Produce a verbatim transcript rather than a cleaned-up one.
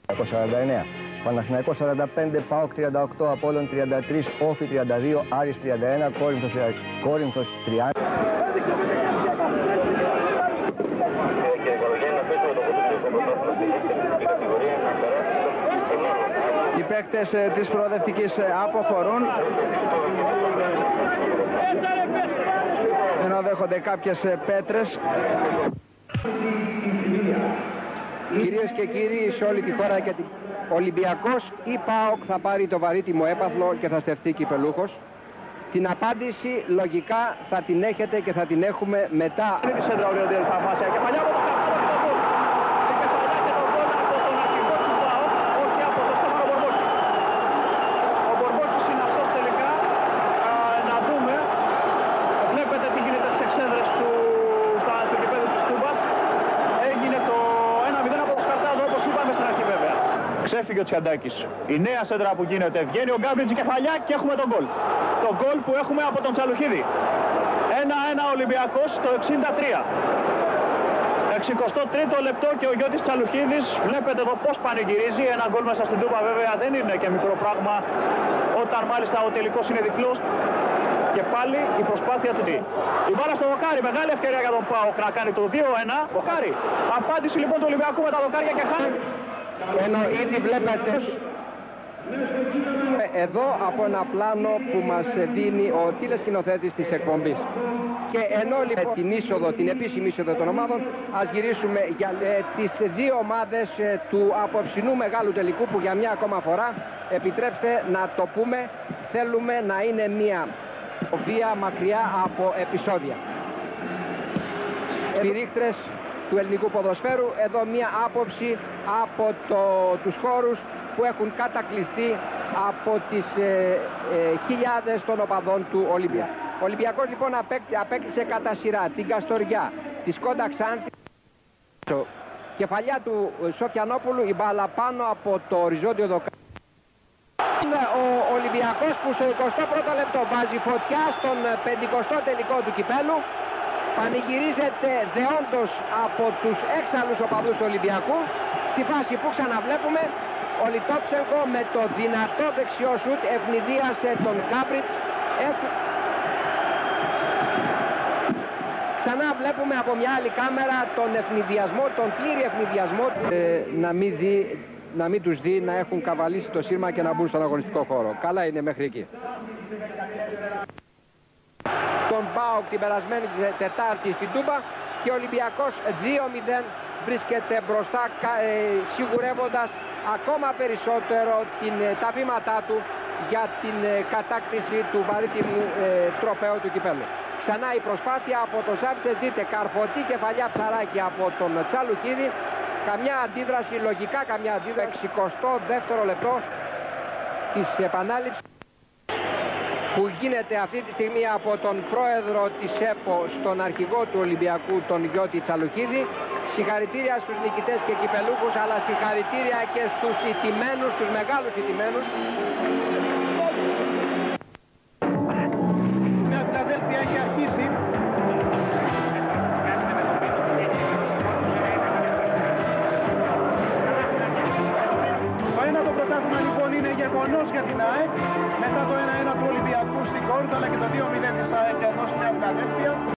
σαράντα εννέα. Παναθηναϊκός σαράντα πέντε, ΠΑΟΚ τριάντα οκτώ, Απόλλων τριάντα τρία, Όφη τριάντα δύο, Άρης τριάντα ένα, Κόρινθος, Κόρινθος τριάντα. Οι παίκτες της προοδευτικής αποχωρούν, ενώ δέχονται κάποιες πέτρες. Κυρίες και κύριοι, σε όλη τη χώρα και την Ολυμπιακός ή ΠΑΟΚ θα πάρει το βαρύτιμο έπαθλο και θα στεφτεί κυπελούχος? Την απάντηση λογικά θα την έχετε και θα την έχουμε μετά. Ξέφυγε ο Τσιαντάκης. Η νέα σέντρα που γίνεται, βγαίνει ο Γκάμπριτς κεφαλιά και έχουμε τον γκολ. Το γκολ που έχουμε από τον Τσαλουχίδη. ένα ένα Ολυμπιακός το εξήντα τρία. εξηκοστό τρίτο λεπτό και ο Γιώτης Τσαλουχίδης, βλέπετε εδώ πώς πανηγυρίζει. Ένα γκολ μέσα στην Τούμπα βέβαια δεν είναι και μικρό πράγμα, όταν μάλιστα ο τελικός είναι διπλός. Και πάλι η προσπάθεια του τι. Η μπάλα στο δοκάρι, μεγάλη ευκαιρία για τον ΠΑΟΚ να κάνει το δύο ένα. Δοκάρι. Απάντηση λοιπόν του Ολυμπιακού με τα δοκάρια και χάρη. Ενώ ήδη βλέπετε εδώ από ένα πλάνο που μας δίνει ο τηλεσκηνοθέτης της εκπομπής. Και ενώ λοιπόν την είσοδο, την επίσημη είσοδο των ομάδων, ας γυρίσουμε για ε, τις δύο ομάδες ε, του απόψινού μεγάλου τελικού, που για μια ακόμα φορά, επιτρέψτε να το πούμε, θέλουμε να είναι μια βία μακριά από επεισόδια. Επιρρήχτρες του ελληνικού ποδοσφαίρου, εδώ μια άποψη από το, τους χώρους που έχουν κατακλειστεί από τις ε, ε, χιλιάδες των οπαδών του Ολυμπιακού. Ο Ολυμπιακός λοιπόν απέκτησε κατά σειρά την Καστοριά, τη Σκόντα Ξάνθη, κεφαλιά του Σοφιανόπουλου, η μπάλα πάνω από το οριζόντιο δοκάρι. Ο Ολυμπιακός που στο εικοστό πρώτο λεπτό βάζει φωτιά στον πενηκοστό τελικό του κυπέλου, πανηγυρίζεται δεόντως από τους έξαλλους οπαδούς του Ολυμπιακού. Στη φάση που ξαναβλέπουμε, ο Λιτόψενκο με το δυνατό δεξιό σουτ ευνηδίασε τον Γκάμπριτς. Εφ... Ξανά βλέπουμε από μια άλλη κάμερα τον ευνηδιασμό, τον πλήρη ευνηδιασμό ε, να, μην δει, να μην τους δει να έχουν καβαλήσει το σύρμα και να μπουν στον αγωνιστικό χώρο. Καλά είναι μέχρι εκεί. Τον ΠΑΟΚ την περασμένη Τετάρτη στην Τούμπα και ο Ολυμπιακός δύο μηδέν βρίσκεται μπροστά, ε, σιγουρεύοντας ακόμα περισσότερο την, τα βήματά του για την ε, κατάκτηση του βαρύτιμου ε, τροπαίου του κυπέλλου. Ξανά η προσπάθεια από τον Ζάμπτσε, δείτε, καρφωτή κεφαλιά ψαράκι από τον Τσαλουχίδη. Καμιά αντίδραση, λογικά καμιά αντίδραση. εξηκοστό δεύτερο λεπτό της επανάληψης που γίνεται αυτή τη στιγμή από τον πρόεδρο της ΕΠΟ στον αρχηγό του Ολυμπιακού, τον Γιώτη Τσαλουχίδη. Συγχαρητήρια στους νικητές και κυπελούχους, αλλά συγχαρητήρια και στους ηττημένους, τους μεγάλους ηττημένους. Μια Φιλαδέλφια έχει αρχίσει. Το ένα το πρωτάθλημα λοιπόν είναι γεγονός για την ΑΕΚ, μετά το ένα ένα του Ολυμπιακού στην Κόρινθο, αλλά και το δύο μηδέν της ΑΕΚ εδώ στη Νέα Φιλαδέλφια.